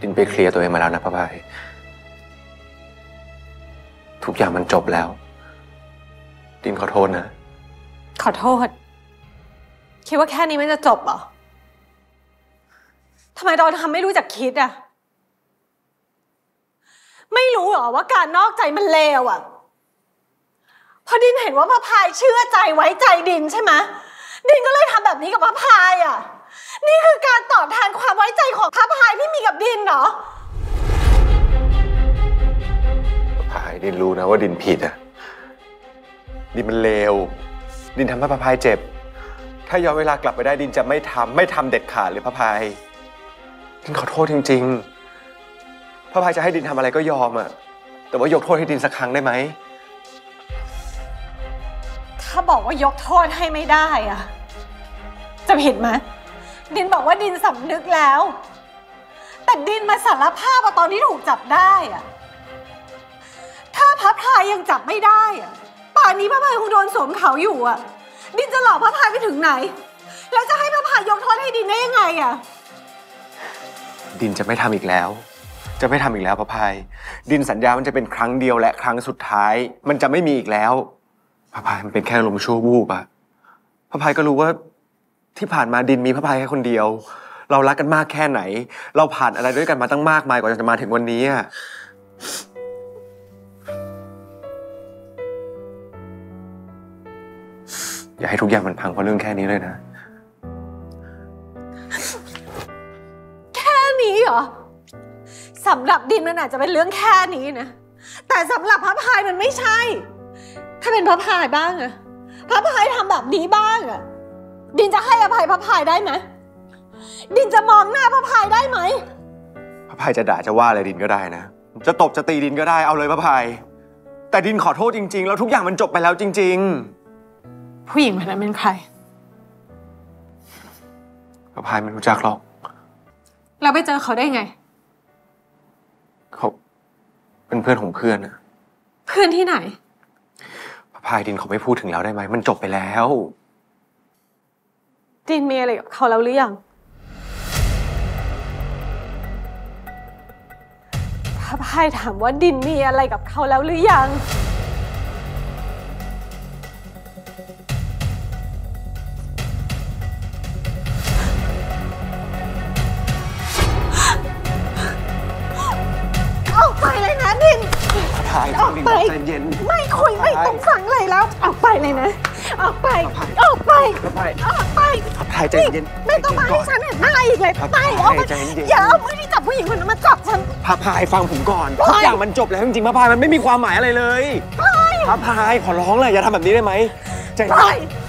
ดินไปเคลียร์ตัวเองมาแล้วนะพระพายทุกอย่างมันจบแล้วดินขอโทษนะขอโทษคิดว่าแค่นี้มันจะจบเหรอทำไมตอนทำไม่รู้จักคิดอะไม่รู้เหรอว่าการนอกใจมันเลวอะพอดินเห็นว่าพระพายเชื่อใจไว้ใจดินใช่ไหมดินก็เลยทำแบบนี้กับพระพายอะนี่คือการตอบแทนความไว้ใจของพระพายที่มีกับดินเหรอพระพายดินรู้นะว่าดินผิดอะดินมันเลวดินทำให้พระพายเจ็บถ้าย้อนเวลากลับไปได้ดินจะไม่ทำเด็ดขาดเลยพระพายดินขอโทษจริงๆพระพายจะให้ดินทำอะไรก็ยอมอะแต่ว่ายกโทษให้ดินสักครั้งได้ไหมถ้าบอกว่ายกโทษให้ไม่ได้อะจะผิดไหมดินบอกว่าดินสำนึกแล้วแต่ดินมาสารภาพว่าตอนที่ถูกจับได้อะถ้าพระพายยังจับไม่ได้อะป่านนี้พระพายคงโดนสวมเขาอยู่อะดินจะหลอกพระพายไปถึงไหนแล้วจะให้พระพายยกโทษให้ดินได้ยังไงอะดินจะไม่ทำอีกแล้วจะไม่ทำอีกแล้วพระพายดินสัญญามันจะเป็นครั้งเดียวและครั้งสุดท้ายมันจะไม่มีอีกแล้วพระพายมันเป็นแค่ลมชั่ววูบอะพระพายก็รู้ว่าที่ผ่านมาดินมีพระพายแค่คนเดียวเรารักกันมากแค่ไหนเราผ่านอะไรด้วยกันมาตั้งมากมายกว่าจะมาถึงวันนี้อะอย่าให้ทุกอย่างมันพังเพราะเรื่องแค่นี้เลยนะแค่นี้เหรอสำหรับดินมันอาจจะเป็นเรื่องแค่นี้นะแต่สำหรับพระพายมันไม่ใช่ถ้าเป็นพระพายบ้างอะพระพายทำแบบนี้บ้างอะดินจะให้อภัยพระพายได้ไหมดินจะมองหน้าพระพายได้ไหมพระพายจะด่าจะว่าอะไรดินก็ได้นะจะตบจะตีดินก็ได้เอาเลยพระพายแต่ดินขอโทษจริงๆแล้วทุกอย่างมันจบไปแล้วจริงๆผู้หญิงคนนั้นเป็นใครพระพายไม่รู้จักหรอกเราไปเจอเขาได้ไงเขาเป็นเพื่อนของเพื่อนนะเพื่อนที่ไหนพระพายดินเขาไม่พูดถึงแล้วได้ไหมมันจบไปแล้วดินมีอะไรกับเขาแล้วหรือยังพระพายถามว่าดินมีอะไรกับเขาแล้วหรือยังออกไปเลยนะดินออกไปใจเย็นไม่คุยไม่ต้องฟังเลยแล้วออกไปเลยนะออกไปออกไปออกไปพายใจเย็นไม่ต้องมาให้ฉันเห็นหน้าอีกเลยไปออกไปอย่าเอามือที่จับผู้หญิงคนนั้นมาจับฉันพายฟังผมก่อนทุกอย่างมันจบแล้วจริงๆพายมันไม่มีความหมายอะไรเลยพายขอร้องเลยอย่าทำแบบนี้ได้ไหมใจเย็น